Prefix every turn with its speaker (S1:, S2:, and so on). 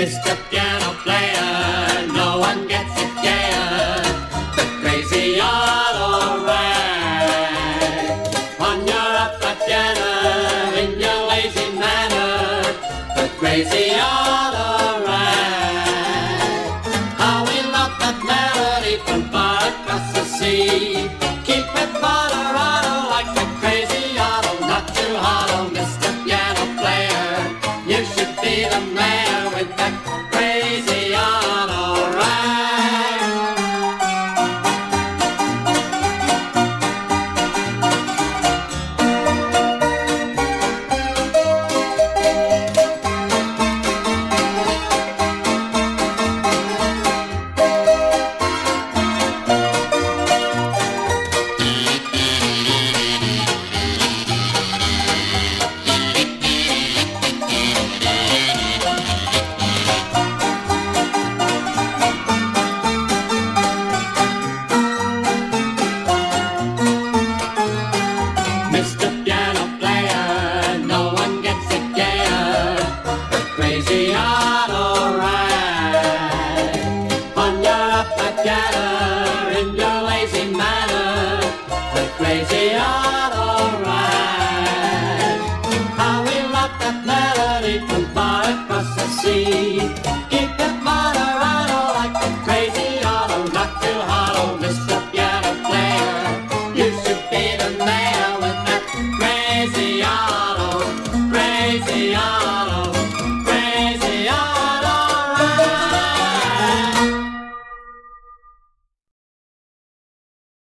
S1: Mr. Piano Player, no one gets it gayer. The Crazy Otto Rag. On your upright piano, in your lazy manner, the Crazy Otto Rag. How we love that melody from far across the sea. Keep it Colorado like the Crazy Otto, not too hollow, Mr. Piano Player. You should be the mayor with that Crazy Otto Rag. Mr. Piano Player, no one gets it gayer. The Crazy Otto Rag. On your upright piano, in your lazy manner, the Crazy Otto Rag. How we love that melody from far across the sea.